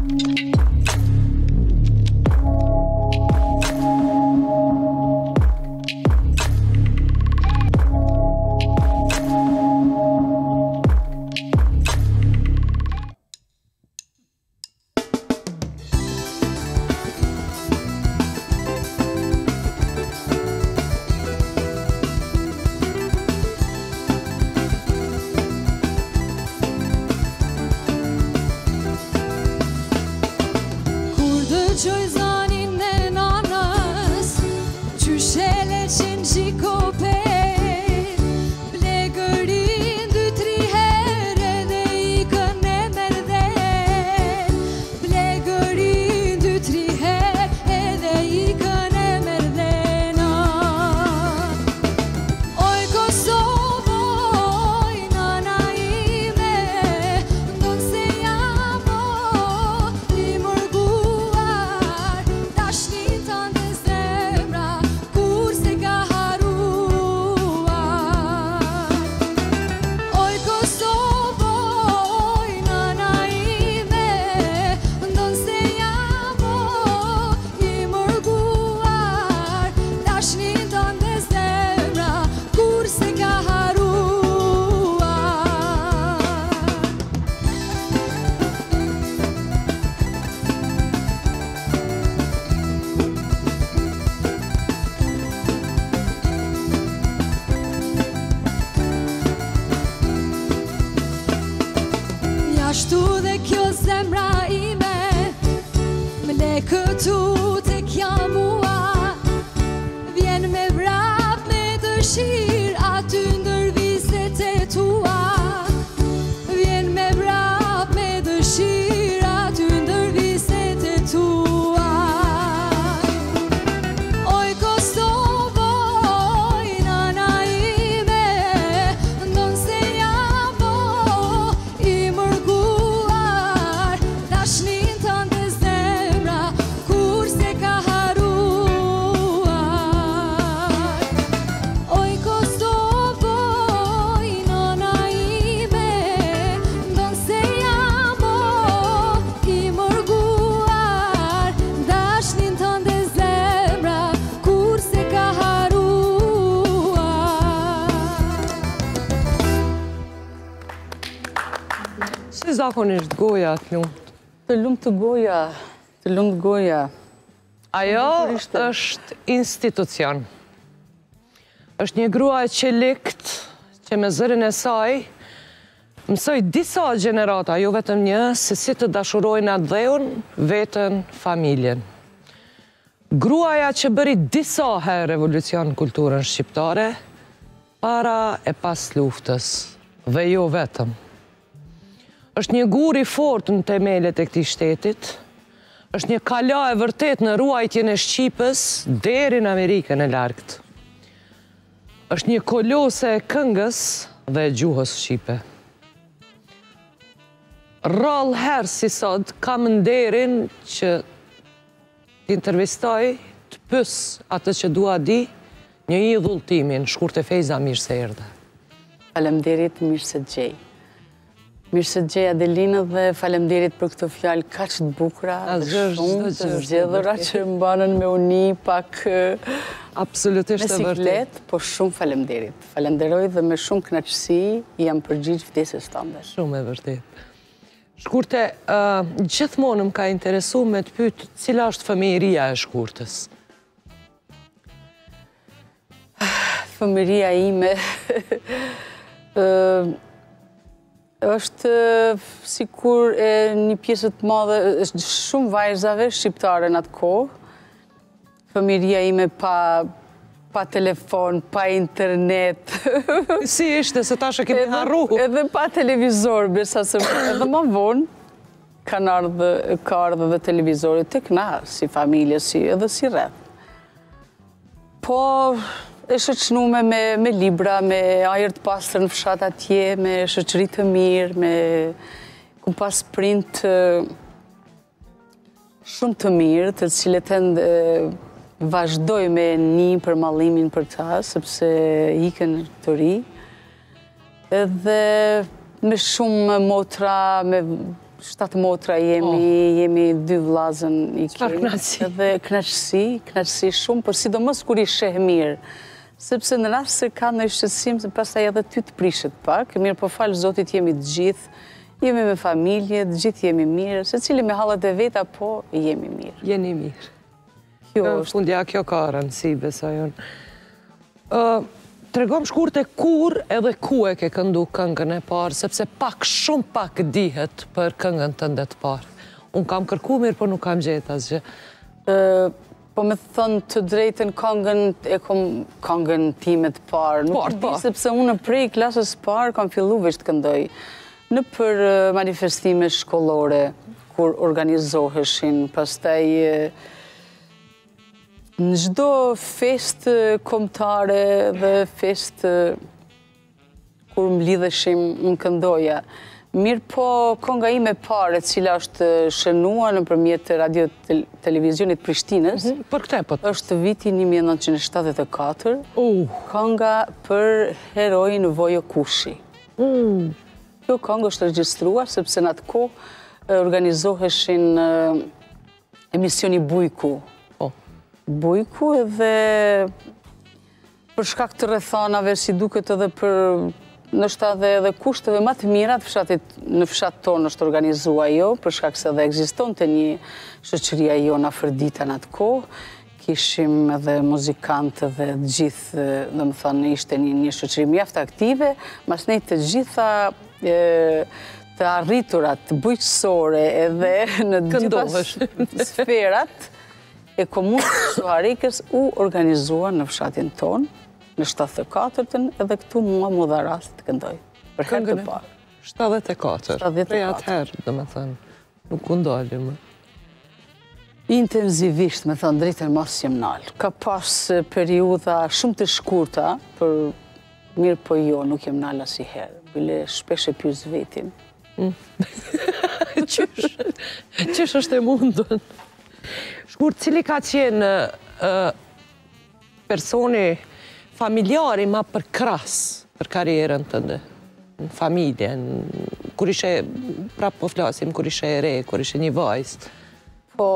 Ashtu dhe kjo zemra ime më le këtu të kja mua vjen me vrap me dëshir aty ndër vizet e tua vjen me vrap me dëshir aty ndër vizet e tua Oj Kosovo, oj nana ime ndon se jam i mërguar dashnin tënde zemra kur se ka haruar Oj Kosovo, oj nana ime ndon se jam i mërguar dashnin tënde zemra kur se ka haruar Si zakonisht goja të lumt? Të lumt goja. Ajo është institucion. Është një grua e qelikt që me zërin e saj mësoj disa gjenerata, jo vetëm një, se si të dashurojnë atë dheun, vetën, familjen. Gruaja që bëri disa herë revolucion në kulturën shqiptare, para e pas luftës, dhe jo vetëm. Është një gur i fort në themelet e këtij shtetit, është një kala e vërtet në ruajtjen e Shqipës deri në Amerikën e largët. Është një kolose e këngës dhe e gjuhës shqipe. Rrallë herë si sot kam nderin që t'intervistoj, të pys atë që dua di, një idhull timin, Shkurte Fejza, mirë se erdhe. Faleminderit, mirë se gjej. Mirë se gjej Adelinë dhe faleminderit për këtë fjalë kaq të bukura dhe shumë të zgjedhura që më banën me uni pak Absolutisht e me siklet, po shumë faleminderit. Falenderoj dhe me shumë kënaqësi jam përgjigj ftesës tënde. Shumë e vërtet. Shkurte, gjithmonë më ka interesu me të pyet cila është fëmijëria e Shkurtës. Fëmijëria ime është sikur një pjesë të madhe shumë vajzave shqiptare në atë kohë. Fëmijëria ime pa telefon, pa internet. Si ishte, se tash e kemi harru? Edhe pa televizor, besa se edhe më vonë ka ardhur dhe televizori tek na, si familje, edhe si rreth. Po e shoqënume me libra, me ajër të pastër në fshat atje, me shoqëri të mirë, ku pas print shumë të mirë, të cilët vazhdoj me një për mallimin për ta, sepse ikën të ri. Edhe me shumë motra, me 7 motra jemi 2 vllazën i kemi. Kënaqësi. Edhe kënaqësi shumë, por sidomos kur i sheh mirë. Sepse në rast se ka ndonjë shqetësim, pastaj edhe ty të prishet pak, mirë po falë Zotit jemi të gjithë, jemi me familje, të gjithë jemi mirë, secili me hallat e veta, po jemi mirë. Jeni mirë. Kjo Në është. fundja kjo ka rëndësi, besoj unë. Tregom shkurte kur edhe ku e ke këndu këngën e parë, sepse shumë pak dihet për këngën tënde të parë. Unë kam kërku mirë, por nuk kam gjetë asgjë. Po me thënë të drejtën këngën time të parë. Nuk di sepse unë prej klasës parë kam fillu veç të këndoj. Në për manifestime shkollore, kur organizoheshin, pastaj në çdo fest kombëtare dhe fest kur mblidheshim në këndoja. Mirë po, kënga ime pare, cila është shënuar nëpërmjet radio televizionit Prishtinës, Për këtë po. është viti 1974, kënga për heroin Vojo Kushi. Kjo këngë është regjistruar sepse në atë kohë organizoheshin emisioni Bujku. Bujku edhe për shkak të rrethanave, si duket edhe për nështë edhe kushteve më të mira në fshat tonë është organizua jo, për shkak se edhe ekzistonte një shoqëria jona Fërdita në atë kohë, kishim edhe muzikantë dhe gjithë, dhe më thënë, ishte një shoqëri mjaft aktive, mas ne të gjitha të arriturat, të bujqësore edhe në gjitha sferat e komunës Suarikës u organizua në fshatin tonë, në 74-ën, edhe këtu mua mu dha rast të këndoj. Për herë të parë. 74. Prej atëherë, dhe me thënë, nuk u ndalë më. Intenzivisht, me thënë, drejtën mos jem nalë. Ka pas periudha shumë të shkurta, për mirë po jo, nuk jem nalë asnjëherë. Bile shpesh e pyes vetin. Qysh është e mundun? Shkurt, cili ka qenë personi familjari ma përkras për karierën tënde? Në familje, kur ishe, prapë po flasim, kur ishe e re, kur ishe një vajzë? Po,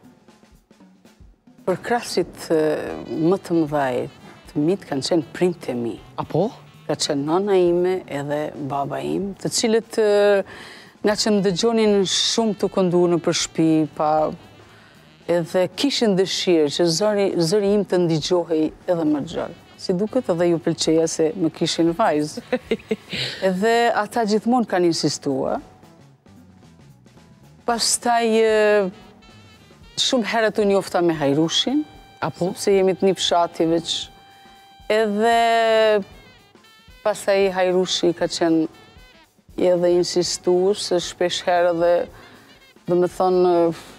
përkrasit më të mëdhaj të mitë kanë qenë prindët e mi. Apo? Ka qenë nana ime edhe baba im, të cilët nga që më dëgjonin shumë të këndu në për shtëpi, edhe kishin dëshirë që zëri im të ndigjohej edhe më gjallë. Si duket edhe ju pëlqeja se më kishin vajzë. Edhe ata gjithmonë kanë insistua. Pastaj shumë herët u njofta me Hajrushin, sepse jemi të një fshati veç. Edhe pastaj Hajrushi ka qenë edhe insistues, se shpesh herë dhe me thonë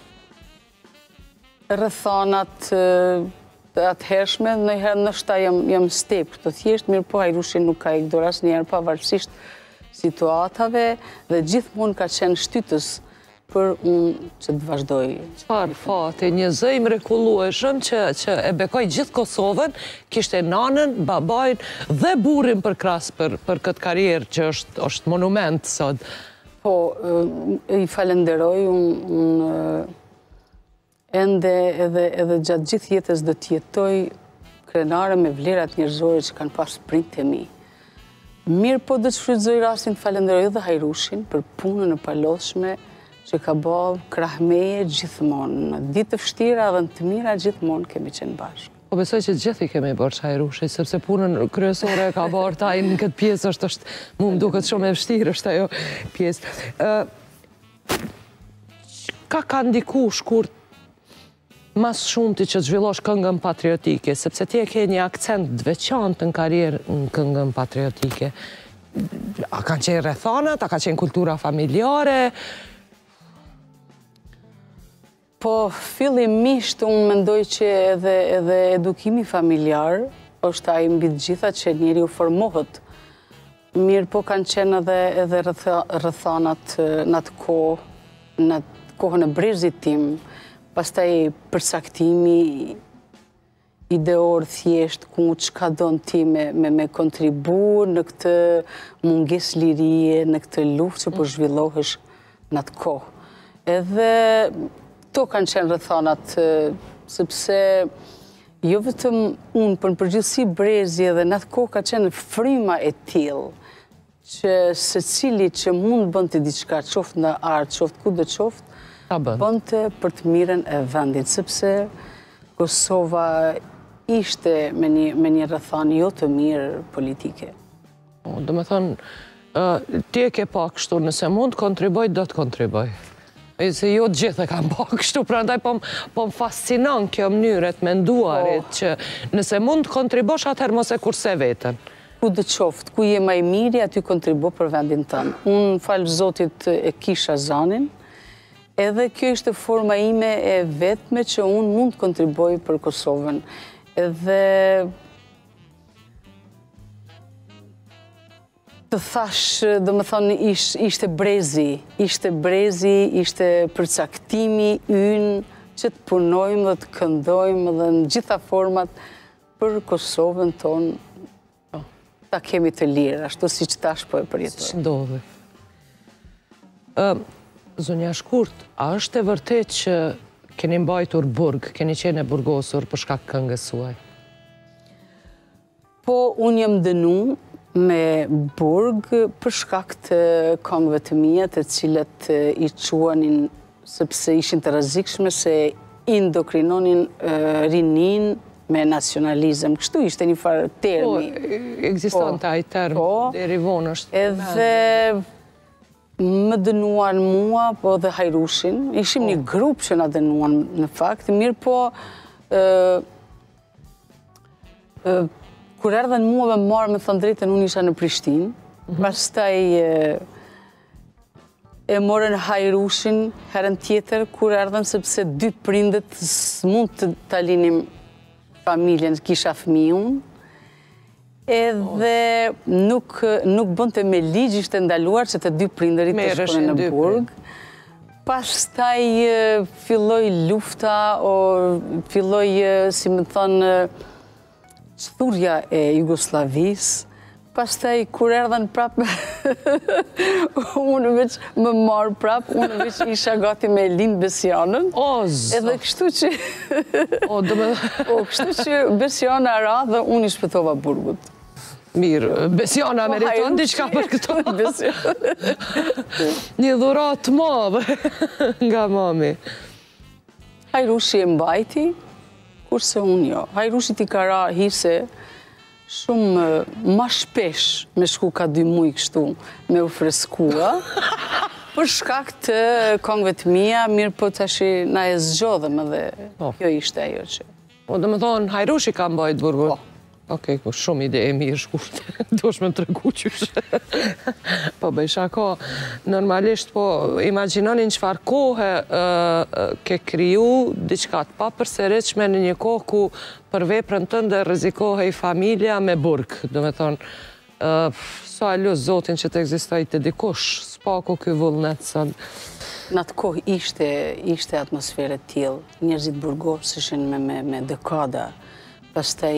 rrethanat atëhershme, ndonjëherë ndoshta jam stepër të thjesht, mirë po Hajrushi nuk ka ikdur asnjëherë pavarësisht situatave dhe gjithmonë ka qenë shtytës për unë që të vazhdoj. Çfarë fati, një zë i mrekullueshëm që e bekoi gjithë Kosovën, kishte nanën, babajnë dhe burrin përkras për këtë karrierë që është monument sot. Po, i falenderoj, unë ende edhe gjatë gjithë jetës do të jetoj krenare me vlerat njerëzore që kanë pas prindët e mi. Mirë po do të shfrytëzoj rastin të falenderoj edhe Hajrushin për punën e palodhshme që ka bërë krahmeje gjithmonë. Në ditë të vështira dhe në të mira gjithmonë kemi qenë bashkë. Po besoj që gjithi kemi bërë Hajrushi, sepse punën kryesore ka bërë taj në këtë pjesë është mu më duket shumë e vështirë është ajo pjesë. Ka ndiku shkurt mas shumë ti që të zhvillosh këngën patriotike, sepse ti e ke një akcent të veçantë në karrierë në këngën patriotike. A kanë qenë rrethanat, a ka qenë kultura familjare? Po, fillimisht unë mendoj që edhe edukimi familjar është ai mbi të gjitha që njeriu formohet. Mirë po kanë qenë edhe rrethanat në atë kohë, në kohën e brezit tim, pastaj përcaktimi ideor thjesht, ku çka don ti me kontribu në këtë mungesë lirie, në këtë luftë që po zhvillohesh në atë kohë. Edhe to kanë qenë rrethonat, sepse jo vetëm unë, për në përgjithësi Brezi edhe në atë kohë ka qenë fryma e tillë, që secili që mund bënte diçka, qoftë në art, qoftë kudo qoftë, bënte për të mirën e vendit, sepse Kosova ishte me një rrethon jo të mirë politike. Do me thonë, ti e ke pa kështu, nëse mund të kontriboj, do të kontriboj. Se jo të gjithë e kam pa kështu, prandaj po më fascinon kjo mënyret menduarit, që nëse mund të kontribosh, atëherë mos e kurse vetën. Ku dë qoftë, ku je më i miri, aty kontribo për vendin tënë. Unë, falë Zotit, e kisha zanin, edhe kjo ishte forma ime e vetme që unë mund të kontriboj për Kosovën. Edhe të thash, do më thonë, ishte brezi, ishte përcaktimi ynë që të punojmë dhe të këndojmë dhe në gjitha format për Kosovën tonë, ta kemi të lirë, ashtu si që tash po e përjetoj. Si ndodhe. Zonja Shkurt, a është e vërtet që keni mbajtur burg, keni qenë e burgosur për shkak këngës suaj? Po, unë jam dënu me burg për shkak të këngëve të mia, të cilët i quanin sepse ishin të rrezikshme, se indokrinonin rinin me nacionalizëm. Kështu ishte një farë termi. Po, ekzistonte ai term, deri vonë është. Edhe më dënuan mua, po dhe Hajrushin. Ishim një grup që na dënuan në fakt, mirë po kur erdhen mua me marrë, me thënë drejtën, unë isha në Prishtinë, pastaj e morën Hajrushin herën tjetër kur erdhen, sepse dy prindet s'mund të talinim familjen, kisha fëmijë unë, edhe nuk bënte me ligj, ishte ndaluar që të dy prindërit të shkonin në burg. Pastaj filloi lufta, filloi, si më thonë, çthurja e Jugosllavisë. Pastaj, kur erdhen prapë, unë veç më marë prapë, unë veç isha gati me Lind Besjanën. Edhe kështu që... kështu që Besjana ra dhe unë i shpëtova burgut. Mirë, Besjana meriton diçka për këto. Një dhurat të madhe nga mami. Hajrushi e mbajti, kurse unë jo. Hajrushi t'i ka ra hise shumë ma shpesh me shku ka 2 muj kështu me u freskua, për shkak të këngëve të mia, mirë po tash na e zgjodhëm edhe kjo ishte ajo që. Po do të thonë Hajrushi ka mbajt burgun. Okej, po shumë ide e mirë Shkurt. Duhesh me tregu qysh. Po bëj shako. Normalisht po imagjinonin çfarë kohe ke kriju diçka të papërsëritshme në një kohë ku për veprën tënde rrezikohej familja me burg. Do të thonë, sa lut Zotin që të ekzistojë të dikush, s'paku ky vullnet sot. Në atë kohë ishte atmosferë e tillë. Njerëzit burgoseshin me dekada. Pastaj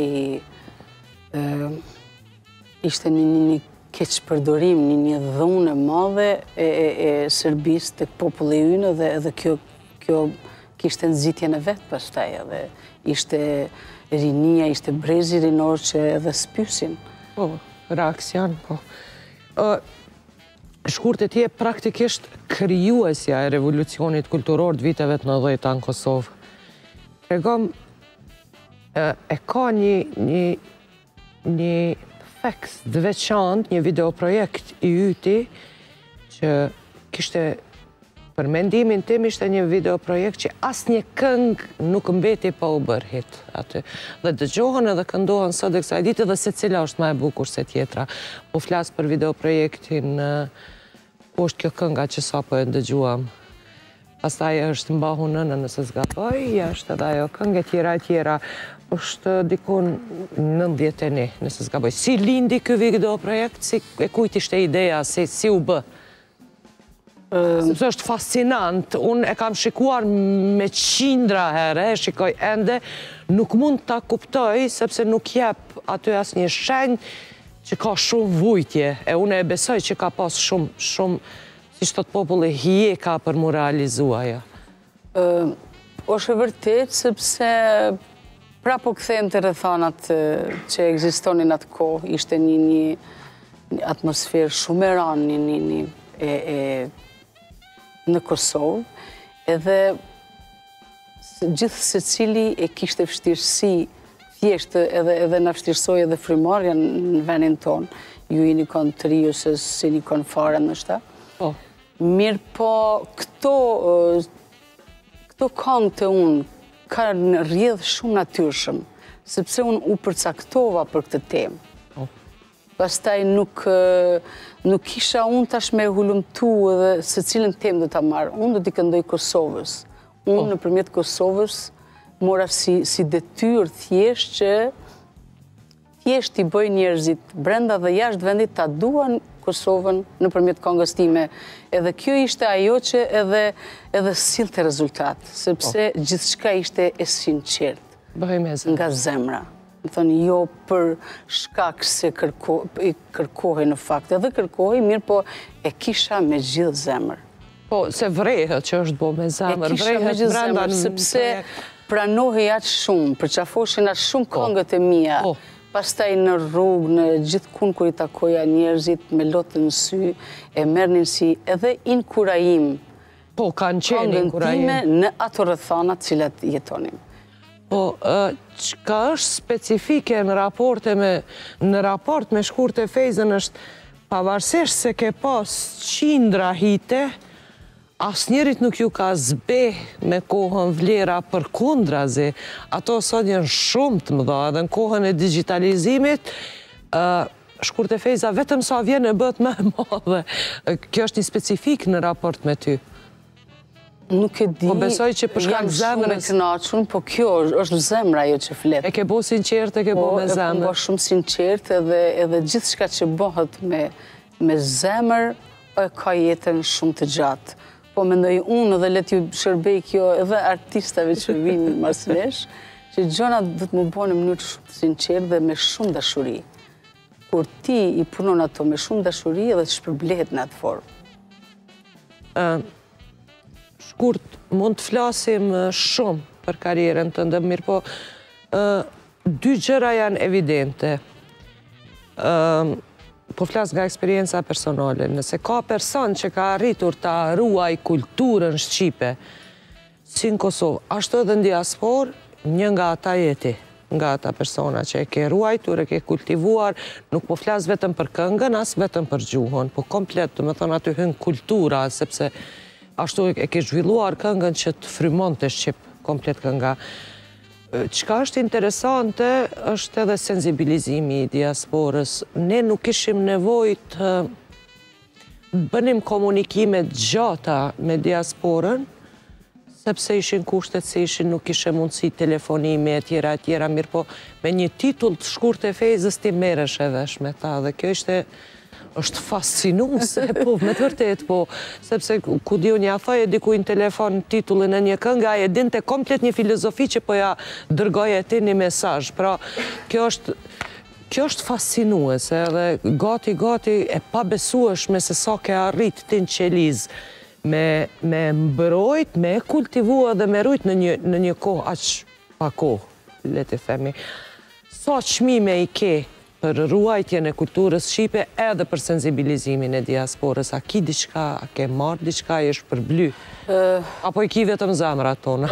ishte një keqpërdorim, një dhunë e madhe e Serbisë tek populli ynë, dhe edhe kjo kishte nxitjen e vet pastaj, edhe ishte rinia, ishte brezi rinor që edhe spysin. Po, reakcion, po. Shkurt, e ti e praktikisht krijuesja e revolucionit kulturor të viteve të 90-ta në Kosovë. Tregom, e ka një feks të veçantë, një videoprojekt i yti, që kishte, për mendimin tim, ishte një videoprojekt që asnjë këngë nuk mbeti pa u bërë hit aty. Dhe dëgjohen edhe këndohen sot e kësaj dite, dhe secila është më e bukur se tjetra. Po flas për videoprojektin, ku është kjo kënga që sapo e dëgjuam. Pastaj është Mbahu nëna nëse s'gaboj, është edhe ajo këngë e tjera. është dikon 91, nëse s'gaboj. Si lindi ky videoprojekt, si e kujt ishte ideja, si u bë? Sepse është fascinant, unë e kam shikuar me qindra herë, e shikoj ende, nuk mund ta kuptoj, sepse nuk jep aty asnjë shenjë që ka shumë vujtje, e unë e besoj që ka pas shumë si shtot populli, hije ka për mu realizua ja? është e vërtet, sepse pra po kthejmë të rrethanat që ekzistonin atë kohë, ishte një atmosferë shumë e ranë në Kosovë, edhe gjithë se cili e kishte vështirësi thjeshtë edhe në vështirësoj edhe frymarrja në venin tonë. Ju i një konë të riu se si një konë fare në shta. Mirë po, këto këngë të unë ka në rrjedhë shumë natyrshëm, sepse unë u përcaktova për këtë temë. Pastaj nuk isha unë tash me hulumtu edhe se cilën temë do ta marrë. Unë do t'i këndoj Kosovës. Unë nëpërmjet Kosovës mora si detyrë thjesht që thjesht i bëj njerëzit brenda dhe jashtë vendit ta duan Kosovën nëpërmjet këngës time. Edhe kjo ishte ajo që edhe sillte rezultat, sepse gjithçka ishte e sinqertë nga zemra. Më thënë, jo për shkak se kërkohej në fakt, edhe kërkohej, mirë po e kisha me gjithë zemër. Po, se vrejhet që është bo me zemër, vrejhet brenda, sepse pranohej atë shumë, përqafoshin atë shumë këngët e mia, pastaj në rrugë, në gjithë kun kur i takoja njerëzit, me lotë në sy, e merrnin si edhe inkurajim. Po, kanë qenë inkurajim. Këngën time në ato rrethanat cilat jetonim. Po, qka është specifike në raport me Shkurtë e Fejzën është pavarësisht se ke pas qindra hite, asnjërit nuk ju ka zbe me kohën vlera për kundrazi. Ato sot janë shumë të mëdha edhe në kohën e digitalizimit, Shkurtë e Fejza vetëm sa vjen e bët më e madhe. Kjo është një specifik në raport me ty. Nuk e di, po besoj që për shkak zemrës... Jam shumë e kënaqur, po kjo është zemra ajo që flet. E ke bo sinqert, e ke bo me zemër. Po, e bo shumë sinqert edhe gjithë shka që bëhet me zemër, e ka jetën shumë të gjatë. Po mendoj unë dhe let ju shërbej kjo edhe artistave që vinë mas nesh, që gjonat dhe të më bo në mënyrë shumë të sinqert dhe me shumë dashuri. Kur ti i punon ato me shumë dashuri edhe të shpërblehet në atë formë. Shkurt, mund të flasim shumë për karierën të ndë mirë, po dy gjëra janë evidente. Po flas nga eksperienca personale. Nëse ka person që ka arritur të ruaj kulturën shqipe, si në Kosovë, ashtu edhe në diaspor, një nga ata jeti, nga ata persona që e ke ruajtur, e ke kultivuar, nuk po flas vetëm për këngën, as vetëm për gjuhën, po komplet, të më thonë aty hyn kultura, sepse ashtu e ke zhvilluar këngën që të frymon të Shqip, komplet kënga. Qka është interesante, është edhe sensibilizimi i diasporës. Ne nuk ishim nevoj të bënim komunikimet gjata me diasporën, sepse ishin kushtet se ishin nuk ishe mundësi telefonime e tjera, mirë po me një titull të Shkurtë e Fejzës ti merresh e vesh me ta, dhe kjo është fascinuese, po, me të vërtet, po, sepse ku di unë ja thoje dikujnë telefon titullin e një këngë, e dinte komplet një filozofi që po ja dërgoje ti një mesazh. Pra, kjo është fascinuese, dhe gati e pabesueshme se sa ke arrit ti në qeliz me mbrojt, me kultivua dhe me rujt në një kohë, aq pa kohë, le të themi. Sa çmime i ke për ruajtjen e kulturës shqipe edhe për sensibilizimin e diasporës? A ki diçka, a ke marrë diçka, e është përbly? Apo i ki vetëm zemrat tonë?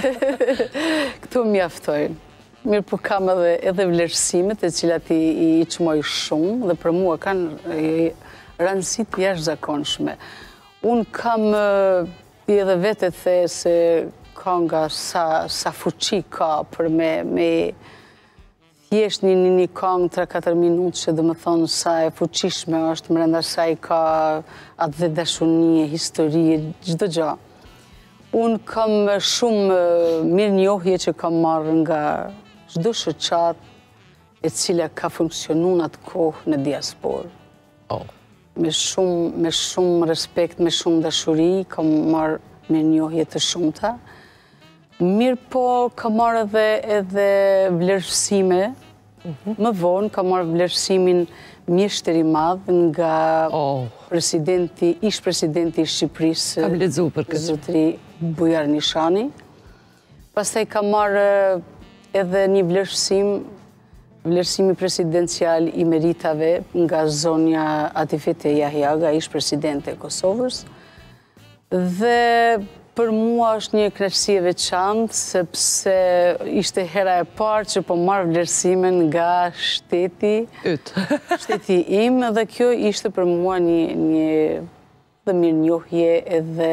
Këto mjaftojnë. Mirë po kam edhe vlerësimet e cilat i çmoj shumë dhe për mua kanë rëndësi të jashtëzakonshme. Unë kam edhe vete the se kënga sa fuqi ka për me thjesht një këngë 3-4 minutë që dhe më thonë sa e fuqishme është, mrenda saj ka atë dhe dashunie, historie, çdo gjë. Unë kam shumë mirë njohje që kam marrë nga çdo shoqat e cila ka funksionu në atë kohë në diasporë. Me shumë respekt, me shumë dashuri, kam marrë mirë njohje të shumta. Mirë po, kam marrë edhe vlerësime, më vonë kam marrë vlerësimin mjeshtër i madh nga ish-presidenti i Shqipërisë, kam lexuar për këtë. Zotëri Bujar Nishani. Pastaj ka marrë edhe një vlerësimi presidencial i meritave nga zonja Atifete Jahjaga, ish-presidente e Kosovës. Dhe për mua është një kënaqësi e veçantë, sepse ishte hera e parë që po marr vlerësimin nga shteti im, dhe kjo ishte për mua një dhe mirënjohje edhe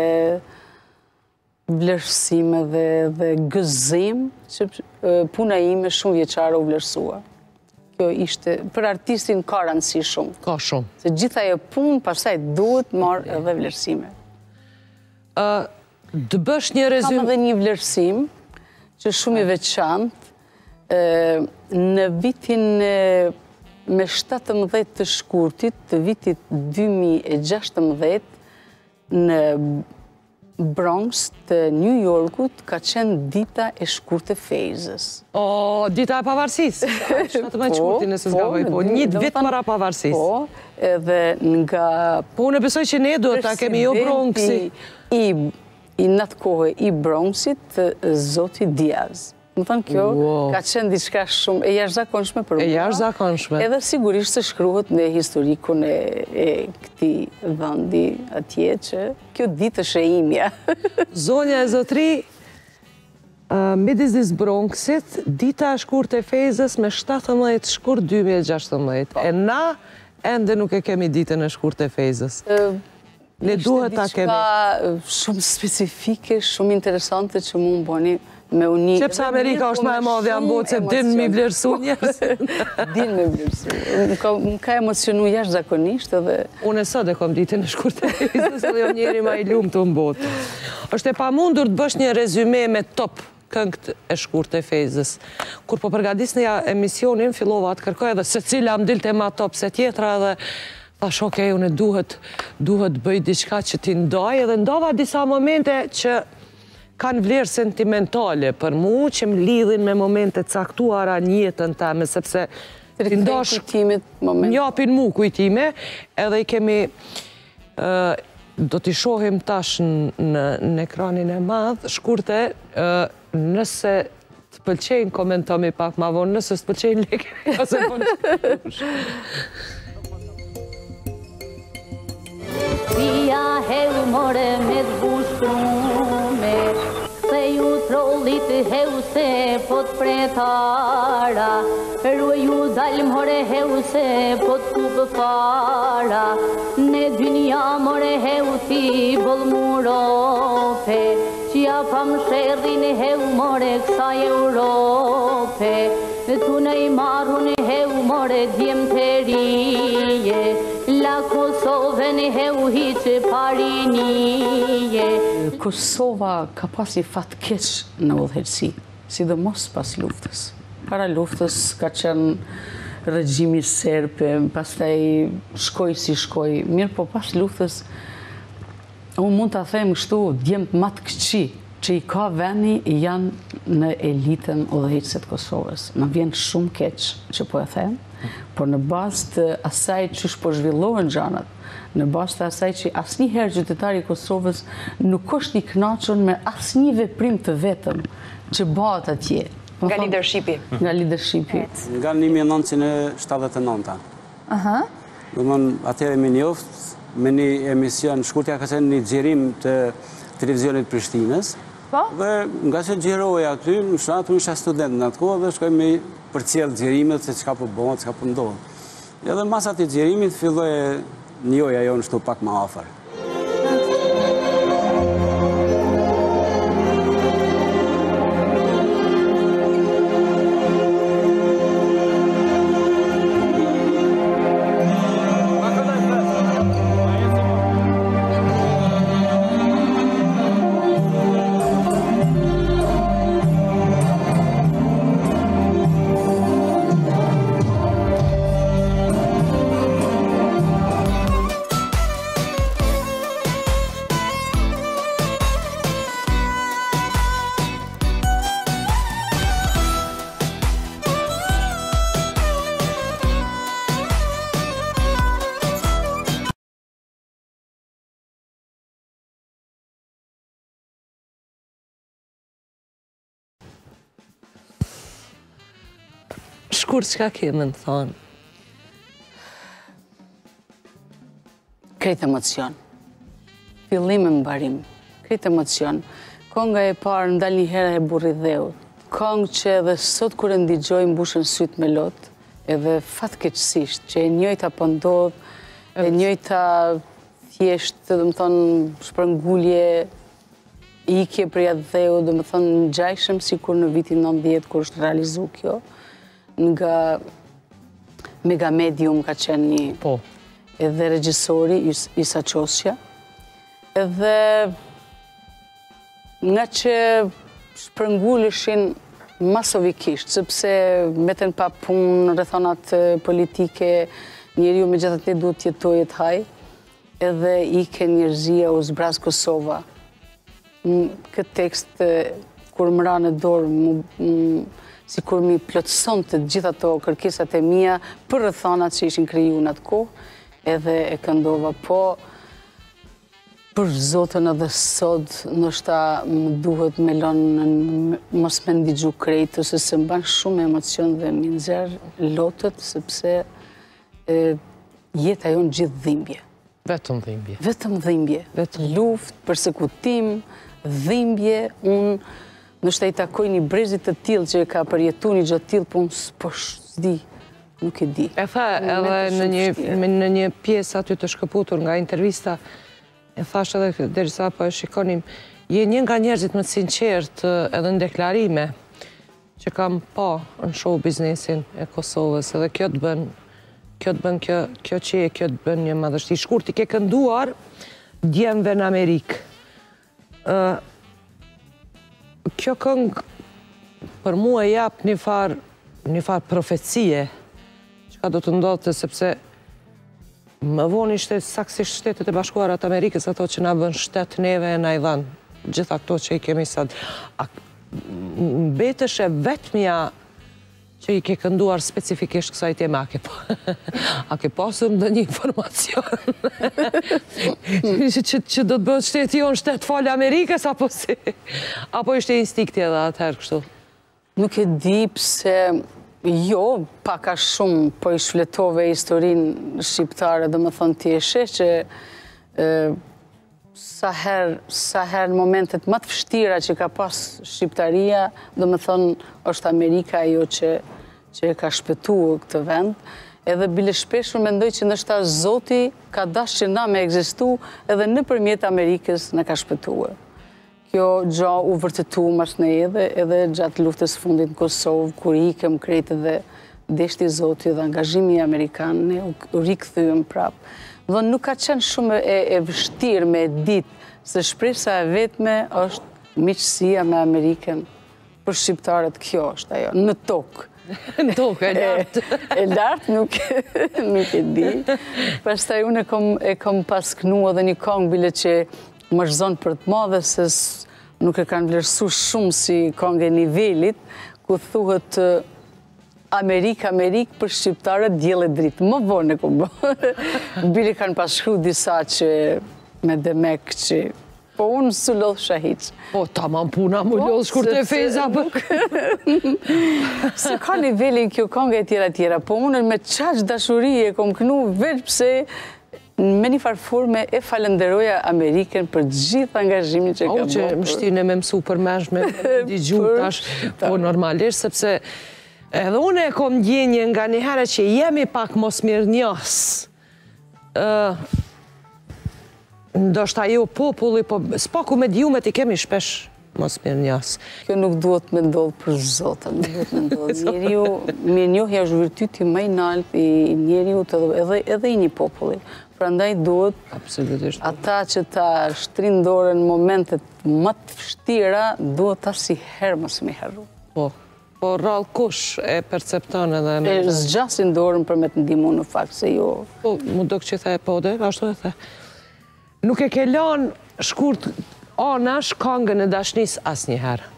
vlerësim dhe gëzim që puna ime shumë vjeçare u vlerësua. Kjo ishte, për artistin ka rëndësi shumë. Ka shumë. Se gjitha e punë, pastaj duhet marrë edhe vlerësime. Dë bësh një rezym... Kam edhe një vlerësim që shumë i veçantë në vitin me 17 të shkurtit të vitit 2016 në Bronx të New Yorkut ka qenë dita e shkurtë e Fejzës. Dita e pavarësisë. 17 shkurti nëse s'gaboj, po një vit para pavarësisë. Po, edhe nga... Po, unë besoj që ne duhet ta kemi jo Bronxi. I në atë kohë i Bronxit, Zoti Diaz. Më thënë, kjo ka qenë diçka shumë e jashtëzakonshme për mua. E jashtëzakonshme. Edhe sigurisht se shkruhet në historikun e këtij vendi atje që kjo ditë është e imja. Zonja e Zotri, midis Bronxit, dita e shkurtë e Fejzës me 17 shkurt 2016. E na ende nuk e kemi ditën e shkurtë e Fejzës. Ne duhet ta kemi. Ishte diçka shumë specifike, shumë interesante që mu më bëni me uni... Qepse Amerika është më e madhe në botë, se din mi vlerësu njerëz. Din me vlerësu. Më ka emocionu jashtëzakonisht edhe... Unë e sot e kom ditën e shkurtë e Fejzës, edhe jo njeri ma i lumë të në botë. Është e pamundur të bësh një rezume me top këngët e shkurtë e Fejzës. Kur po përgadisnja emisionin, fillova të kërkoj edhe se cila më dilte ma top se tjetra edhe thash, okej, unë duhet bëj diçka që ti ndaj, edhe ndova disa momente që kanë vlerë sentimentale për mu, që më lidhin me momente caktuara në jetën teme, sepse ti ndash njapin mu kujtime, edhe i kemi, do t'i shohim tash në ekranin e madh, shkurte, nëse të pëlqejnë, komentomi pak ma vonë, nëse të pëlqejnë leke, ose po në Pia heu more me t'bush prume, se ju trollit heu se pot pretara, ru ju dalm hore heu se pot kup para, ne dynja more heu ti bol murope, qia pam sherdhin heu more kësa Europe, tu ne i marrun heu more djem të rije, la Kosovën heu hiqë parinije. Kosova ka pasi fat keq në udhëheqësi, sidomos pas luftës. Para luftës ka qenë regjimi serbe, pastaj shkoj si shkoj. Mirë, po pas luftës, unë mund të them kështu, djemt matë këqi, që i ka veni janë në elitën udhëheqëse të Kosovës. Më vjen shumë keq që po e them, por në bazë të asaj që po zhvillohen gjanat, në bazë të asaj që asnjëherë qytetari i Kosovës nuk është i kënaqur me asnjë veprim të vetëm që bëhet atje. Nga leadershipi. Nga leadershipi. Nga 1979. Domthon atëherë më njoft me një emision shkurtja ka qenë një xhirim të televizionit Prishtinës. Dhe nga që xhiroja aty, në fshat, unë isha student në atë kohë dhe shkoj me përcjell xhirimet se çka po bëhet, çka po ndodh. Edhe mas atij xhirimit filloi njoja jonë shtu pak më afër. shkurt, çka kemë në thonë? Krejt emocion. Fillim e mbarim. Krejt emocion. Konga e parë ndal një herë e burri dheut. Kongë që edhe sot kur e ndigjoj mbushën sytë me lotë, edhe fatkeqësisht që e njëjta po ndodh, e njëjta thjesht, dhe më thonë, shpërngulje, ikje për jatë dheu, dhe më thonë, në gjajshëm si kur në vitin 90, kur është realizu kjo, nga Mega Medium ka qenë një, edhe regjisori Isa Qosja, edhe nga që shpërnguleshin masovikisht, sepse meten pa punë, rrethonat politike, njeriu megjithatë duhet të jetojë të haj, edhe ike njerëzia u zbraz Kosova. Këtë tekst, kur më ra në dorë, si kur mi plotëson të gjitha ato kërkesat e mia për rrethonat që ishin kriju në atë kohë, edhe e këndova, po për Zotën edhe sot, nështë më duhet me lonë mos me ndigju krejtë, ose se mban shumë emocion dhe mi nxerr lotët, sepse jeta jonë gjithë dhimbje. Vetëm dhimbje. Vetëm dhimbje. Luft, përsekutim, dhimbje, unë nështë e i takoj një brezit të tillë që e ka përjetu një gjatë tillë, po unë po s'di, nuk e di. E tha edhe në një pjesë aty të shkëputur nga intervista, e thash edhe derisa po e shikonim, je një nga njerëzit më të sinqert edhe në deklarime që kam pa në show biznesin e Kosovës, edhe kjo të bën kjo që e kjo të bën një madhështi. Shkurt, i ke kënduar djemve në Amerikë. Kjo këngë për mua jap një farë profecie që ka do të ndodhte, sepse më vonë ishte saksisht Shtetet e Bashkuara të Amerikës ato që na bën shtet neve e na i dhanë gjitha këto që i kemi sot. Mbetësh e vetmja që i ke kënduar specifikisht kësaj teme, a ke pasur ndonjë informacion që do të bëhet shteti jonë shtet falë Amerikës, apo ishte instikti edhe atëherë kështu? Nuk e di pse, jo, paka shumë, po i shfletove historinë shqiptare, dhe më thonë ti e sheh që sa herë momentet më të vështira që ka pas shqiptaria, dhe më thonë është Amerika ajo që e ka shpëtuar këtë vend, edhe bile shpeshur mendoj që nështë Zoti ka dashur që na me ekzistu edhe nëpërmjet Amerikës na ka shpëtuar. Kjo gjë u vërtetu mas në edhe gjatë luftës fundit në Kosovë, kur ikëm krejt edhe deshti Zoti dhe angazhimi amerikan, ne u rikëthyëm prapë. Dhe nuk ka qenë shumë e vështirë me ditë, se shpresa e vetme është miqësia me Amerikën. Për shqiptarët kjo është ajo, në tokë. Në tokë, e lartë. E lartë, nuk e di. Pastaj unë e kom pasknu edhe një këngë bile që më shzon për të madhe, se nuk e kanë vlerësu shumë si këngë e nivelit, ku thuhet Amerikë për shqiptarët djele dritë. Më vonë e ku bërë. Bili kanë pashkru disa që me demek që... Po unë së lodhë shahit. Po, ta ma më puna më lodhë shkur të feza për... Se ka nivelin kjo këngë e tjera, po unë me qaq dashurije kom kënu veç pse me një farforme e falenderoja Amerikën për gjithë angazhimin që ka bërë. Që më shtinë e me mësu për meshme, digju tash, po normalisht, sepse edhe unë e kom djenje nga një herë që jemi pak mos mirë njës. Ndoshta jo populli, po s'paku me djumet i kemi shpesh mos mirë njës. Kjo nuk duhet me ndodhë për Zotën, nuk duhet me ndodhë. Njeriu, mirë njohja është virtyti më i lartë i njeriu edhe i një populli. Prandaj duhet ata që ta shtrin dorën në momentet më të vështira, duhet ta si herë mos me harru. Po rrallë kush e percepton edhe... E zgjasin dorën për me të ndimu në fakt, se jo... Po, mu do që the po dhe, ashtu e the. Nuk e ke lanë shkurt anash këngën e dashnis as njëherë.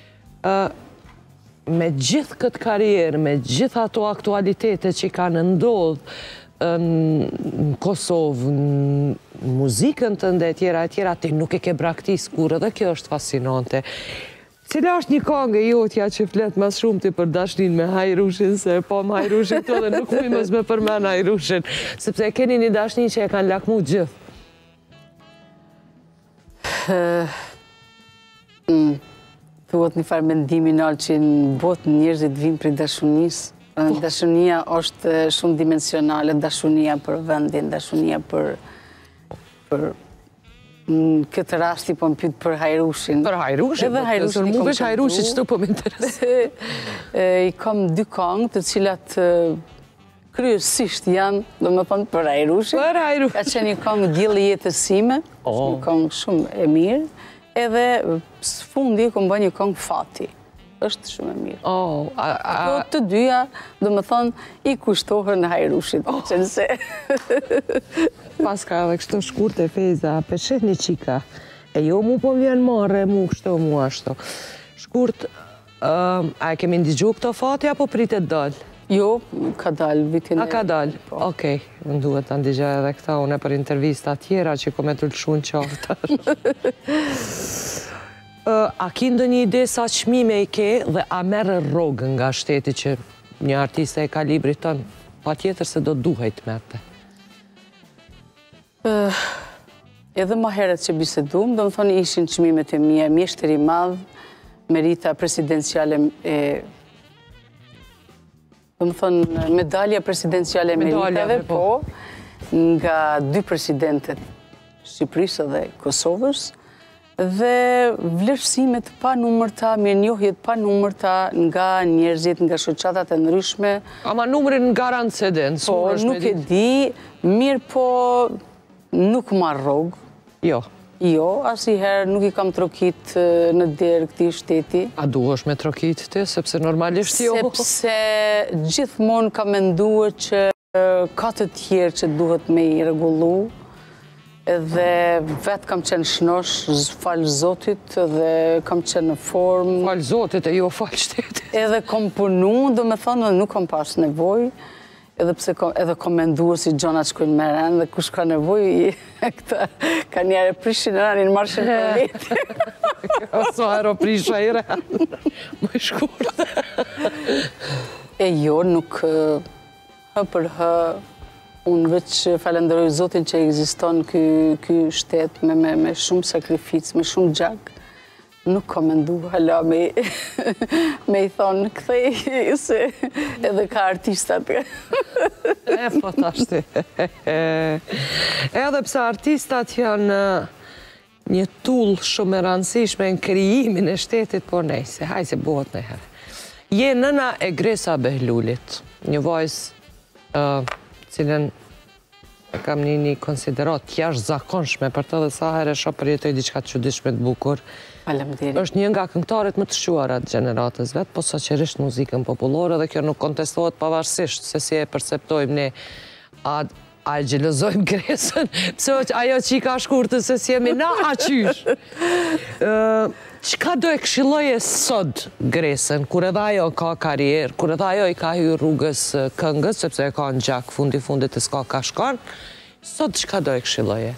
Me gjithë këtë karierë, me gjithë ato aktualitetet që ka në ndodhë në Kosovë, në muzikën të ndë e tjera, ti nuk e ke braktis kur, edhe kjo është fascinante. Cila është një këngë e jotja që flet mas shumë ti për dashnin me Hajrushin, se po më Hajrushin të dhe nuk mujë mës me përmen Hajrushin, sepse keni një dashnin që e kanë lakmu gjithë. Thuhet një farë mendimi nalë që në botë njerëzit vinë për dashunisë. Dashunia është shumë dimensionale, dashunia për vendin, dashunia për në këtë rasti po më pyet për Hajrushin. Për Hajrushin? Edhe Hajrushin mu vesh Hajrushin që të po më interesë. I kam dy këngë të cilat kryesisht janë, do më thonë, për Hajrushin. Për Hajrushin. Ka qenë një këngë Dielli jetës sime, është një këngë shumë e mirë, edhe së fundi ku më bë një këngë Fati. Është shumë e mirë. Ato të dyja, do më thonë, i kushtohen në Hajrushit, që nëse. Pas ka edhe kështu shkurte Feza, peshet një qika, e jo mu po vjen marre, mu kështu, mu ashtu. Shkurt, a e kemi ndigju këto Fati, apo pritet dalë? Jo, ka dalë vitin e... A ka dalë? Okej, më duhet të ndigja edhe këta, une për intervista tjera që ko me të lëshu në qaftë. A ki ndë një ide sa qmime i ke dhe a merë rogë nga shteti që një artiste e kalibri tënë, pa tjetër se do duhet merte? Edhe ma heret që bisedum, do më thonë ishin qmimet e mija, mjeshteri madhë, merita presidenciale e... Do më thonë medalja presidenciale e meritave, po, nga dy presidentet Shqipërisë dhe Kosovës, dhe vlerësimet pa numërta, mirënjohjet pa numërta nga njerëzit, nga shoqatat e ndryshme. Ama numërin nga antecedens. Po, nuk e di, mirë po nuk marrë rogë. Jo. Jo, asnjëherë nuk i kam trokit në derë këtij shteti. A duhesh me trokit ti, sepse normalisht jo? Sepse gjithmonë kam menduar që ka të tjerë që duhet me i rregullu. Dhe vetë kam qenë shnosh, falë Zotit, dhe kam qenë në formë. Falë Zotit e jo falë shtetit. Edhe kom punu, do me thonë, nuk kom pas nevoj, edhe kom menduar si gjonat shkojnë me rënë, dhe kush ka nevoj, këta ka njëre prishin rënë, në marshin për veti. Oso aero prisha i rënë, më shkurë. E jo, nuk hë për hë, unë veç falenderoj Zotin që ekziston ky shtet me shumë sakrificë, me shumë gjak. Nuk ka mendu hala me i thonë këthej, se edhe ka artistat. E, po tashti. Edhe pse artistat janë një tull shumë e rëndësishme në krijimin e shtetit, por nejse, hajse bëhet në herë. Je nëna e Gresa Behlulit, një vajzë cilën e kam një konsiderat jashtë zakonshme për të dhe sa herë shoh përjetoj diçka të çuditshme të bukur. Faleminderit. Është një nga këngëtarët më të shquarat gjeneratës vet, po saqërisht muzikën popullore dhe kjo nuk kontestohet pavarësisht se si e perceptojmë ne. A gjelozojmë Gresën, pse ajo që i ka shkurtën se si jemi na a qysh. Qka do e këshilloje sot Gresën, kur edhe ajo ka karierë, kur edhe ajo i ka hyrë rrugës këngës, sepse e ka në gjak fundit e s'ka ka shkon, sot qka do e këshilloje?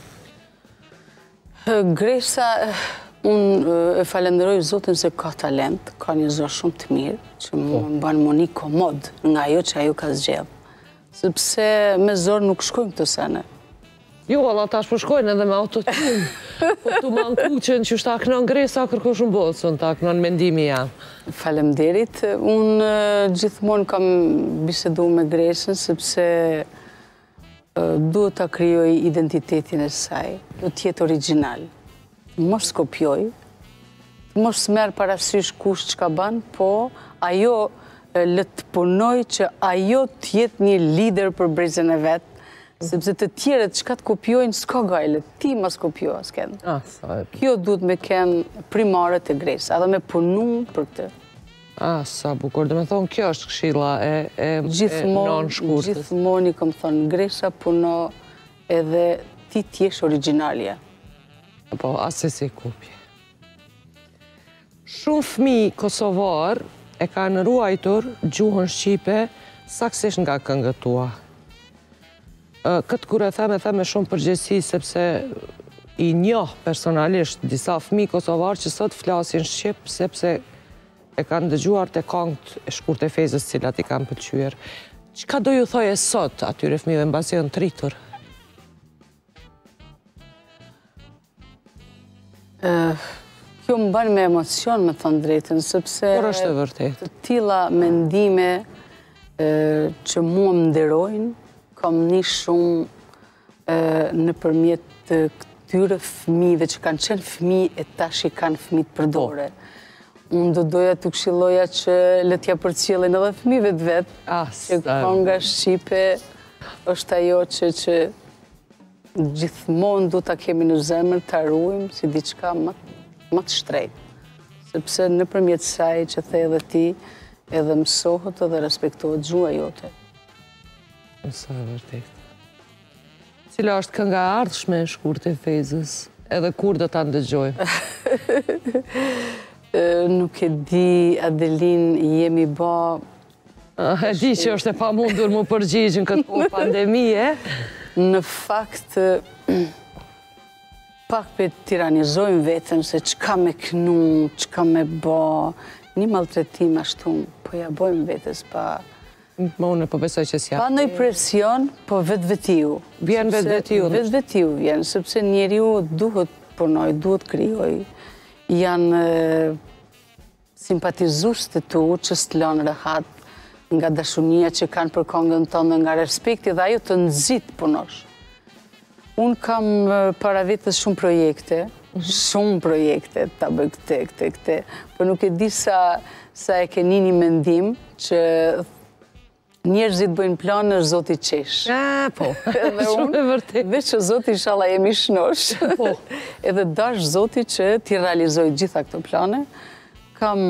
Gresa, unë e falenderoj Zotin se ka talent, ka një zor shumë të mirë, që më banë më një komod nga ajo që ajo ka zgjedhë. Sepse me zor nuk shkojnë këtë sene. Jo, alla tash po shkojnë edhe me autotune. Po tu manku që në qështa aknon Gresa, kërko shumë bosën, ta aknon mendimi jam. Faleminderit. Unë gjithmonë kam bisedu me Gresën, sepse duhet ta krijoj identitetin e saj, duhet të jetë original. Mos kopjoj, mos merr parasysh kush çka ban, po ajo le të punoj që ajo të jetë një lider për brezën e vet, sepse të tjerët çka të kopjojnë s'ka gajle, ti mos kopjo asken. Kjo duhet me kenë primare të Gresa, edhe me punu për këtë. Sa bukur, dhe me thonë, kjo është këshilla e non-shkurtës. Gjithmoni, kom thonë, Gresa puno edhe ti t'jesh originalja. Po, asë si kupje. Shumë fëmijë kosovar e kanë ruajtur gjuhën shqipe saksisht nga këngët tua. Këtë kur e theme shumë përgjithësi, sepse i njoh personalisht disa fëmijë kosovar që sot flasin shqip, sepse e kanë dëgjuar të këngët e shkurt e Fezës cilat i kanë pëlqyer. Çka do ju thoje sot atyre fëmijëve mbasi janë të rritur? Kjo më bën me emocion, me thënë drejtën, sepse Por është e vërtetë. të tilla mendime që mua më nderojnë, kam një shumë nëpërmjet këtyre fëmijëve që kanë qenë fëmijë e tash i kanë fëmijë të përdore. Unë do doja të këshilloja që le t'ja përcjellin edhe fëmijëve të vet, që kënga shqipe është ajo që gjithmonë du ta kemi në zemër, ta ruajmë si diçka më të shtrenjtë. Sepse nëpërmjet saj që the edhe ti, edhe mësohet edhe respektohet gjua jote. Sa e vërtetë. Cila është kënga e ardhshme e shkurt e Fezës? Edhe kur do ta ndëgjojmë? Nuk e di, Adelin, jemi ba... E di që është e pamundur mu përgjigjën këtë punë pandemie. Në fakt, pak për tiranizojmë vetën se çka me knu, çka me ba, një maltretim ashtu, po ja bojmë vetës pa... Ma unë po besoj që s'ja. Pa nëj presion, po vetë-vetiu. Vjen vetë-vetiu. Vetë-vetiu vjen, sepse njeriu duhet punoj, duhet krijoj. Janë simpatizues të tu që s'të lënë rehat nga dashunia që kanë për këngën tonë, nga respekti dhe ajo të nxit punosh. Unë kam para vetës shumë projekte, ta bëj këte, për nuk e di sa e ke një mendim që njerëzit bëjnë planë është Zoti qesh. Po, shumë e vërtet. Dhe që Zoti inshallah jemi shnosh. Po. Edhe dash Zoti që ti realizoj gjitha këto plane. Kam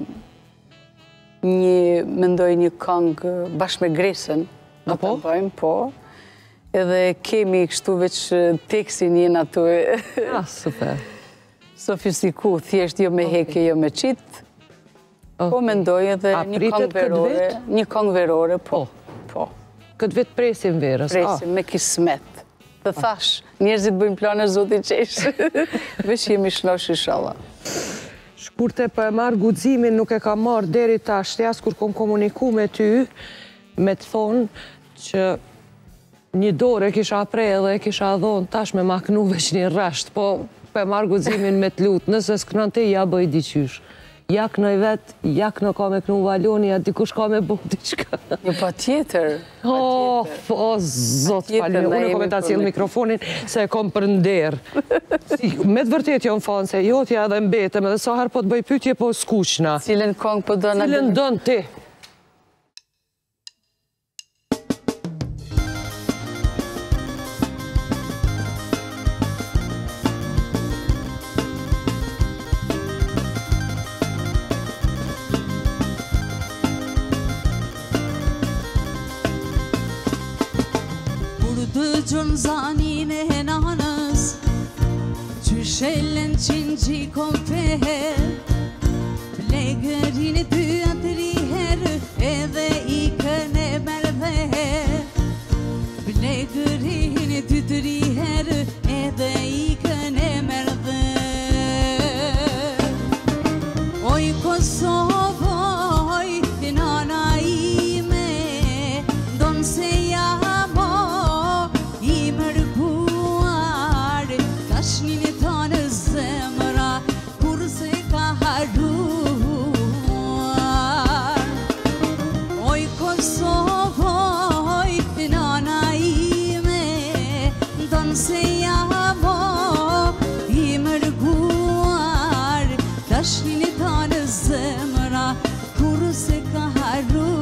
mendoj një këngë bashkë me Gresën. Do të bëjmë, po. Edhe kemi kështu veç tekstin jenë ato e... Super. Sofistiku, thjesht jo me heke, jo me qitë. Po mendoj edhe një këngë verore, po. Këtë vetë presim verës. Presim me kismet. Dhe thash, njerëzit bëjmë plane Zoti qesh. Vesh jemi shnosh inshallah. Shkurte për e marrë guximin nuk e ka marrë deri tash, jas kur kom komuniku me ty, me të thonë që një dorë e kisha prej dhe e kisha dhonë tash me maknu veç një rasht, po për e marrë guximin me të lutë, nëse s'kënon te ja bëj diqysh. Jak në i vetë, jak në ka me kënu valoni, a dikush ka me bëhë diqka. Një pa tjetër. O, zotë falme, unë e kom e ta cilë mikrofonin se e kom për nderë. Me të vërtet jo në fanë se jotja edhe mbetëm, edhe sa herë po të bëj pytje po skuqna. Cilën këngë po dënë? Cilën dënë ti? Dëgjën zanin e nanës, që shellen qinë gjikon feher, plegërin e ty atëri herë, edhe i këne merdher. Plegërin e ty të ri herë, edhe i këne merdher. Oj Kosovo, oj nana ime, donë se Shnin e ta në zemra, kur se ka haruar. Oj Kosovo, oj nana ime, donë se jamo i mërguar. Ta shnin e ta në zemra, kur se ka haruar.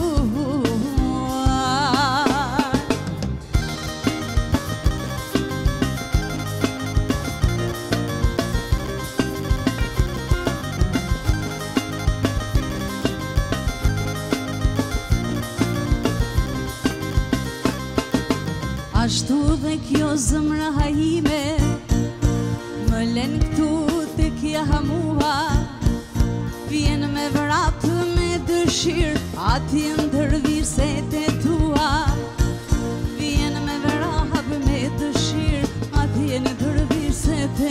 Ashtu dhe kjo zëmra ime, më len këtu të kja mua, vjen me vrapë me dëshirë, ati ndërvirset e tua. Vjen me vrapë me dëshirë, ati ndërvirset e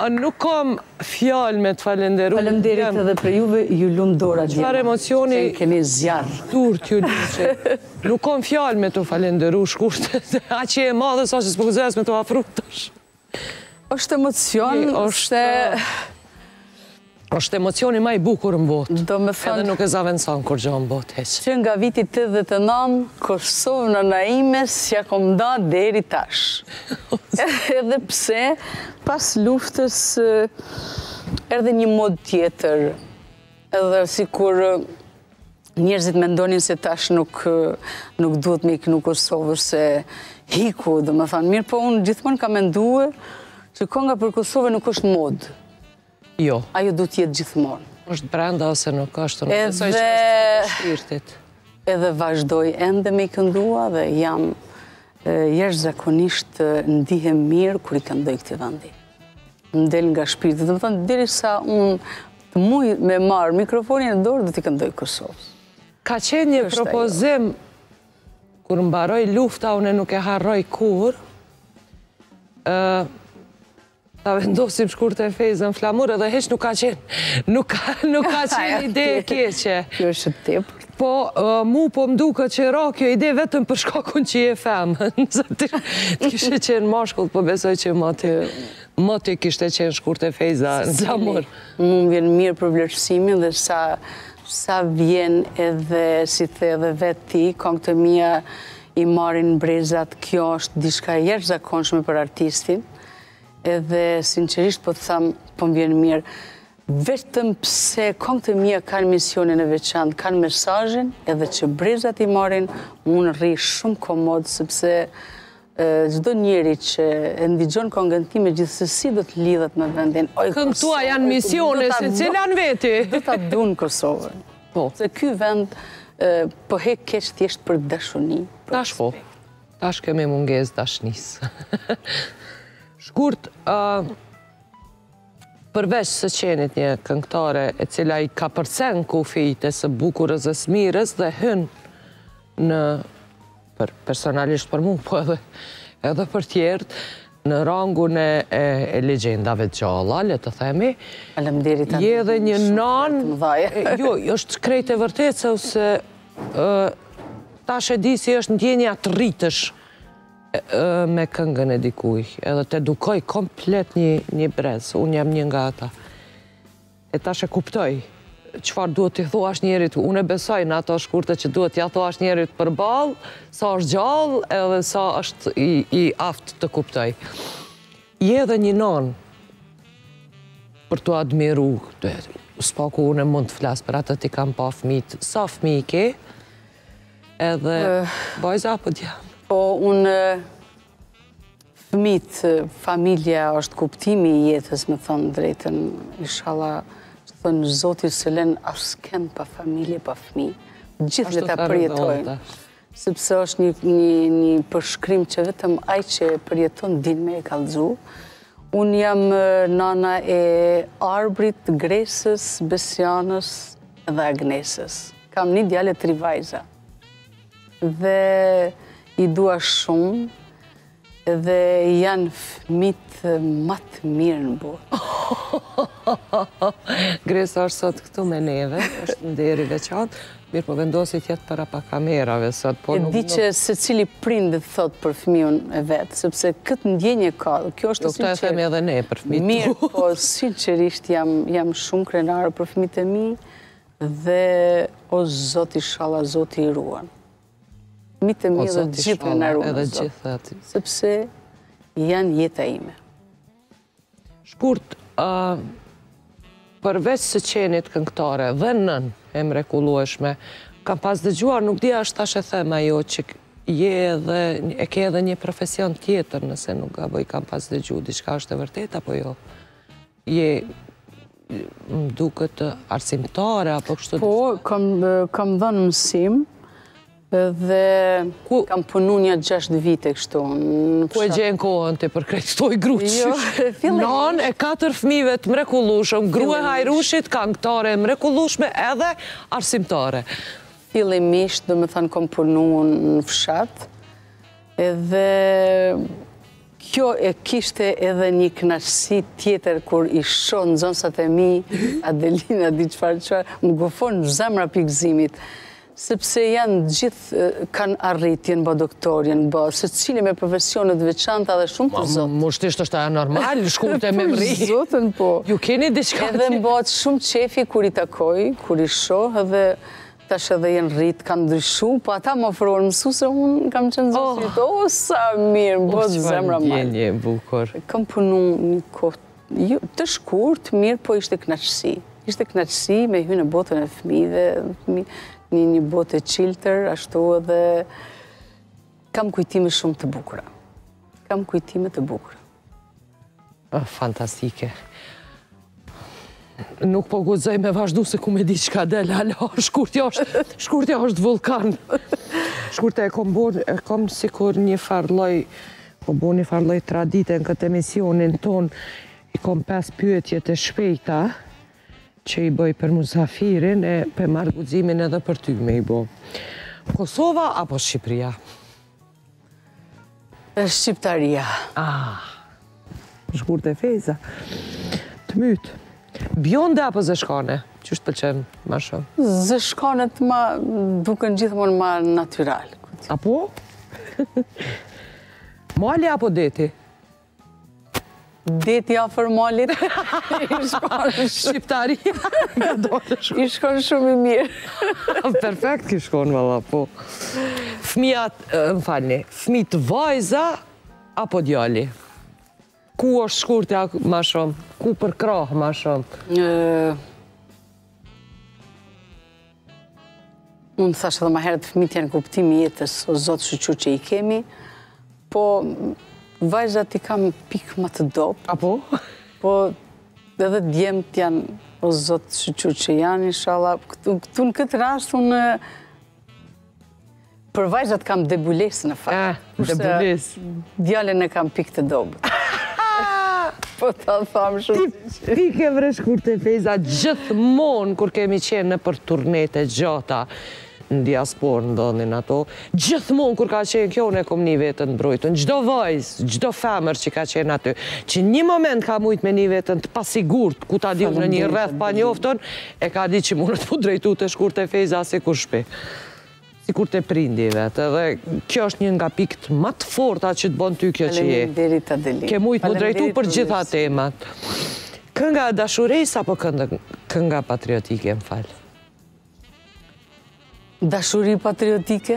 Nuk kam fjalë me të falenderu. Faleminderit edhe për juve, ju lumë dora djema. Çfarë emocioni keni zjarr. Turt ju luqe. Nuk kam fjalë me të falenderu shkurt. A që e madhe sa që s'po gëzes me të afrutash. Është emocion, është emocioni ma i bukur në botë. Do me Edhe nuk e zavensan kur gjë në botë, heq. Që nga viti 89, Kosovë në naime s'ja kom da deri tash. Edhe pse, pas luftës, erdhe një mod tjetër. Edhe si kur njerëzit mendonin se tash nuk duhet me iknu Kosovë, se hiku, dhe me thanë, mirë po unë gjithmonë ka mendue që konga për Kosovë nuk është mod. Jo. Ajo du t'jetë gjithmonë. është brenda ose nuk është, nuk besoj që është shpirtit. Edhe vazhdoj ende me i këndua dhe jam jashtëzakonisht ndihem mirë kur i këndoj këtij vendi. Ndel nga shpirti, dhe më thënë, derisa unë të muj me marë mikrofonin në dorë, dhe t'i këndoj Kosovës. Ka qenë një propozim, kur mbaroj lufta, unë nuk e harroj kur, ta vendosim shkurt e fejzën flamur, edhe heq nuk ka qenë, nuk ka qenë ide e keqe. Kjo është tepër. Po, mu po m'duke që ra kjo ide vetëm për shkakun që je femën. Të kishe qenë mashkull, po besoj që më të kishte qenë shkurt e fejza në flamur. Mu më vjen mirë për vlerësimin dhe sa vjen edhe, si the edhe vetë ti, këngët e mia i marrin brezat, kjo është diçka jashtëzakonshme për artistin. Edhe sinqerisht po të tham, po më vjen mirë, vetëm pse këngët e mia kanë misionin e veçantë, kanë mesazhin, edhe që brezat i marrin, unë rri shumë komod, sepse çdo njeri që e ndigjon këngën time gjithsesi do të lidhet me vendin. Këngët tua janë misione, se cilan veti? Do ta dun Kosovën. Po. Se ky vend po hek keq thjesht për dashuni. Tash po. Tash kemi mungesë dashunisë. Shkurt, përveç së qenit një këngëtare e cila i ka përcen kufijt e së bukurës dhe smirës dhe hyn në, personalisht për mu, po edhe për tjertë, në rangun e legjendave gjalla, le të themi. Faleminderit. Je edhe një nan, jo, është krejt e vërtet, se tash e di si është ndjenja të rritësh me këngën e dikuj, edhe të edukoj komplet një brez, unë jam një nga ata. E tash e kuptoj, qëfar duhet t'i thuash njerit, unë e besoj në ato shkurte që duhet t'i thuash njerit për balë, sa është gjallë, edhe sa është i aftë të kuptoj. Je edhe një nanë për t'u admiru, s'paku unë e mund të flasë për atë t'i kam pa fëmijët, sa fëmijë ke, edhe bajza apo dja? Po, unë fëmijët, familja është kuptimi i jetës, me thonë drejtën, inshallah, që thënë Zoti s'len asken pa familje, pa fëmijë. Gjithë le ta përjetojnë. Sepse është një përshkrim që vetëm ai që përjeton din me e kallëzu. Unë jam nana e Arbrit, Gresës, Besianës dhe Agnesës. Kam një djalë e 3 vajza. Dhe i dua shumë, dhe janë fëmijët më të mirë në botë. Gresa është sot këtu me neve, është nderi veçantë, mirë po vendosi tjetë para pa kamerave sot. E di që se cili prindë thot për fëmijën e vetë, sepse këtë ndjenje ka, kjo është sinqerisht. Do të themi edhe ne për fëmijët. Mirë, po sinqerisht jam shumë krenare për fëmijët e mi, dhe o Zoti inshallah, Zoti i ruan. Fëmijët e mi dhe gjithë në ruan, sepse janë jeta ime. Shkurt, përveç së qenit këngëtare dhe nën e mrekullueshme, kam pas dëgjuar, nuk dia është tash e them ajo, që e ke edhe një profesion tjetër, nëse nuk gaboj, kam pas dëgjuar, diçka është e vërtet, apo jo? Më duket arsimtare, apo kështu? Po, kam dhënë mësim, dhe kam punu një 6 vite kështu. Ku e gjenë kohën të për krejtë toj gruqë? Nan e 4 fëmijëve të mrekullueshëm, grua e hajrushit, këngëtare mrekullueshme edhe arsimtare. Fillimisht, do me thënë, kam punu në fshat, edhe Kjo e kishte edhe një kënaqësi tjetër kur i shoh nxënësat e mi, Adelina, di çfarë, më gufon zemra pikëzimit, sepse janë gjithë kanë arritje në bë doktor, janë bë secili me profesione të veçanta dhe shumë të zotë. Mushtrisht është ajo normal, shkurte me mri. Zotën po. Ju keni diçka. Edhe më bëhet shumë qefi kur i takoj, kur i shoh edhe tash edhe jenë rritë, kanë ndryshu, po ata më ofrohen mësuese, unë kam qenë zotit, sa mirë, më bëhet zemra malë. Ndjenje bukur. Kam punu një kohë të shkurt, mirë, po ishte kënaqësi. Ishte kënaqësi me hyrë në botën e fëmijëve, një botë e qiltër, ashtu edhe kam kujtime shumë të bukura. Kam kujtime të bukura. Fantastike. Nuk po guxoj me vazhdu se ku me di qka del, alo, shkurtja është vulkan. Shkurtja e kom sikur një farloj, po bo një farloj tradite në këtë emisionin ton, i kom 5 pyetje të shpejta, që i bëj për musafirin e për marrë guximin edhe për ty me i bo. Kosova apo Shqipëria? Shqiptaria. Shkurte Fejza. Të mytë. Bjonde apo zeshkane? Qështë pëlqen ma shumë? Zeshkanet ma duken gjithmonë ma natyral. Apo? Mali apo deti? Deti afër malit. Shqiptaria. I shkon shumë i mirë. Perfekt ki shkon, valla, po. Fëmijat, më falni, fëmijët vajza apo djali? Ku është shkurtja ma shumë? Ku për krahë ma shumë? Unë thash edhe ma herët fëmijët janë kuptimi jetës, o zotë shqyqur që i kemi, po vajzat i kam pikë më të dopë. Apo? Po edhe djemët janë, o zotë shqyqur që janë, inshallah. Këtu në këtë rast, unë për vajzat kam debulesë në fakt. Debulesë. Djallin e kam pikë të dobët. Po ta thamë shumë. Ti ke vre Shkurte Fejza gjithmonë kur kemi qenë në për turnete gjata në diasporë ndodhin ato, gjithmonë kur ka qenë kjo ne kom një vetën mbrojtën, gjdo vajzë, gjdo femër që ka qenë aty, që një moment ka mujt me një vetën të pasigurt, ku ta di në një rreth pa njoftën, e ka di që mundet mu drejtu të Shkurte Fejza si kur shpi. Si kur të prindi vetë, dhe kjo është një nga pikët më të forta që të bon ty kjo që je. Faleminderit, Adelina. Ke mujtë mu drejtu për gjitha temat. Kënga dashurisë apo kënga patriotike, më falë? Dashuri patriotike?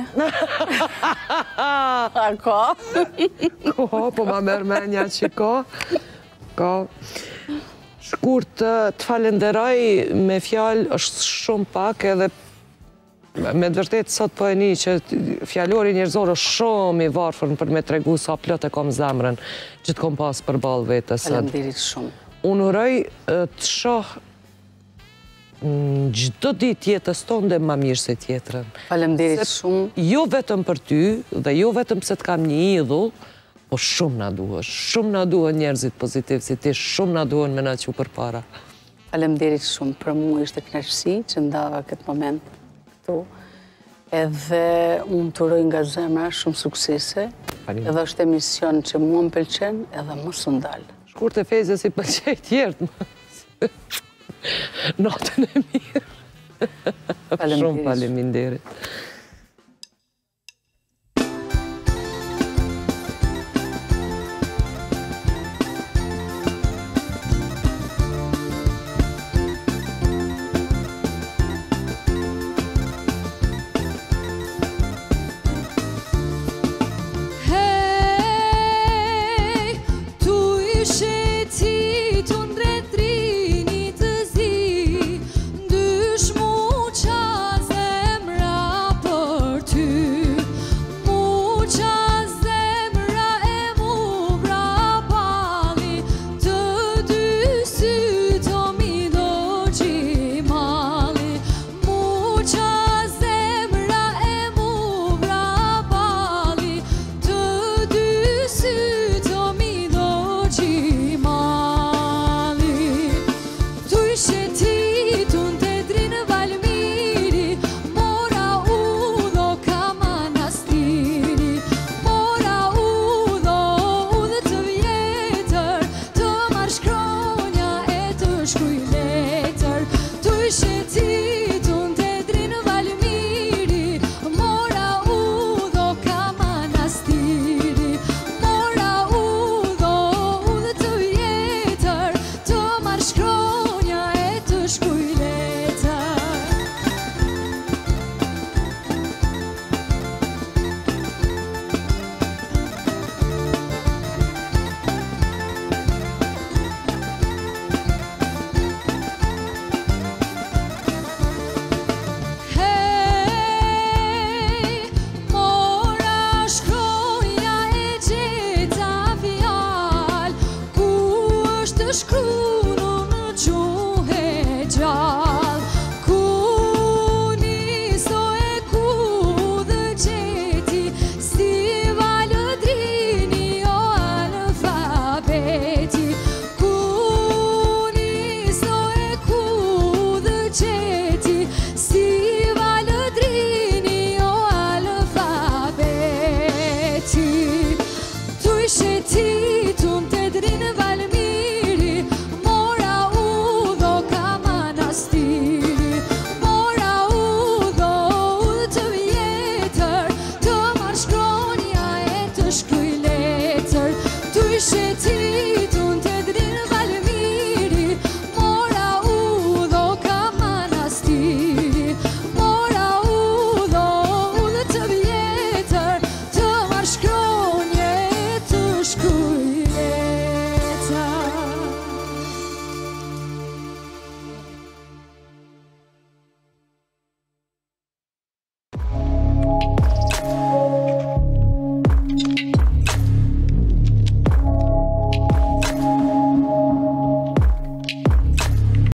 A ka? Ko, po ma mërmenja që ko. Ko. Shkurt të falenderoj me fjalë është shumë pak edhe me të vërtet sot po e një që fjallori njerëzor është shumë i varfër për me tregu sa plot e kom zemrën që të kom pas për balë vetës. Faleminderit shumë. Unë uroj të shoh gjdo dit jetës tonë dhe ma mirë se tjetërën. Faleminderit shumë. Jo vetëm për ty dhe jo vetëm se të kam një idhull, po shumë na duhet. Shumë na duhet njerëzit pozitiv si ti, shumë na duhet me na që për para. Faleminderit shumë. Për mu ishte kënaqësi që ndava këtë moment. Edhe unë të uroj nga zemra shumë suksese, edhe është emision që mua më pëlqen edhe më së ndalë. Shkurte Fejza si pëlqej tjertë. Natën e mirë. Shumë faleminderit.